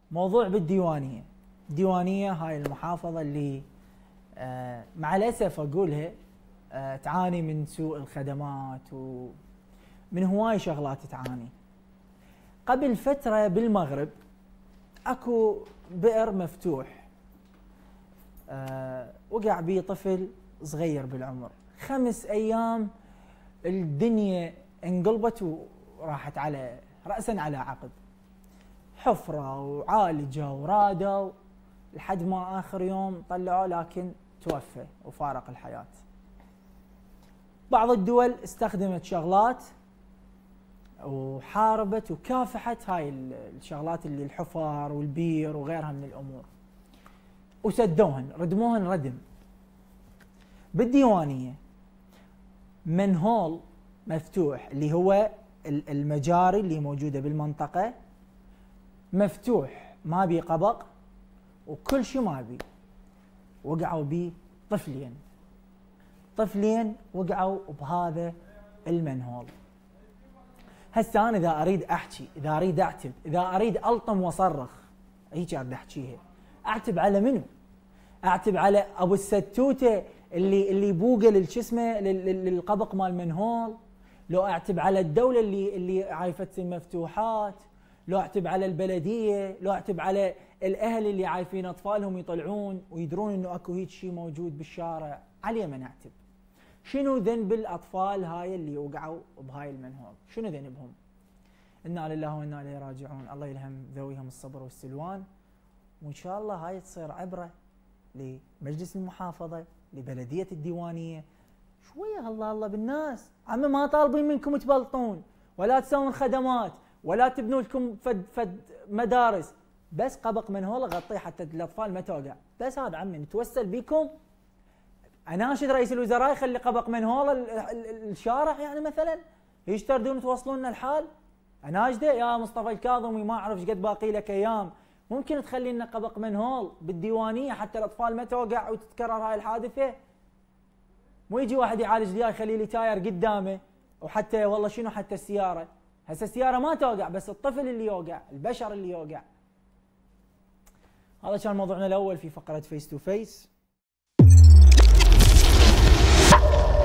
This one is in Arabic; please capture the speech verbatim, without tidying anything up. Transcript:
موضوع بالديوانية. الديوانية هاي المحافظة اللي آه مع الأسف أقولها آه تعاني من سوء الخدمات ومن هواي شغلات تعاني. قبل فترة بالمغرب اكو بئر مفتوح آه وقع بيه طفل صغير بالعمر، خمس ايام الدنيا انقلبت وراحت على رأسا على عقب، حفرة وعالجة ورادة لحد ما آخر يوم طلعوه لكن توفى وفارق الحياة. بعض الدول استخدمت شغلات وحاربت وكافحت هاي الشغلات اللي الحفر والبير وغيرها من الأمور وسدوهن ردموهن ردم. بالديوانية منهول مفتوح اللي هو المجاري اللي موجودة بالمنطقة مفتوح ما بي قبق وكل شيء ما بي، وقعوا بيه طفلين طفلين وقعوا بهذا المنهول. هسه انا اذا اريد احكي، اذا اريد اعتب، اذا اريد الطم واصرخ، هيك اريد احكيها. اعتب على منو؟ اعتب على ابو الستوته اللي اللي بوقه للشو اسمه للقبق مال منهول، لو اعتب على الدوله اللي اللي عايفت المفتوحات، لو اعتب على البلديه، لو اعتب على الاهل اللي عايفين اطفالهم يطلعون ويدرون انه اكو هيك شيء موجود بالشارع، عليه من اعتب. شنو ذنب الاطفال هاي اللي وقعوا بهاي المنهول؟ شنو ذنبهم؟ انا لله وانا اليه راجعون، الله يلهم ذويهم الصبر والسلوان، وان شاء الله هاي تصير عبره لمجلس المحافظه، لبلديه الديوانيه. شويه الله الله بالناس، عمي ما طالبين منكم تبلطون ولا تسوون خدمات ولا تبنوا لكم فد فد مدارس، بس قبق منهول غطيه حتى الاطفال ما توقع، بس هذا عمي نتوسل بكم. اناشد رئيس الوزراء يخلي قبق منهول الشارع يعني مثلا، ايش تردون توصلون لنا الحال؟ اناشده يا مصطفى الكاظمي، ما اعرف ايش قد باقي لك ايام، ممكن تخلي لنا قبق منهول بالديوانيه حتى الاطفال ما توقع وتتكرر هاي الحادثه؟ مو يجي واحد يعالج لي يخلي لي تاير قدامه، وحتى والله شنو حتى السياره، هسه السياره ما توقع بس الطفل اللي يوقع، البشر اللي يوقع. هذا كان موضوعنا الاول في فقره فيس تو فيس.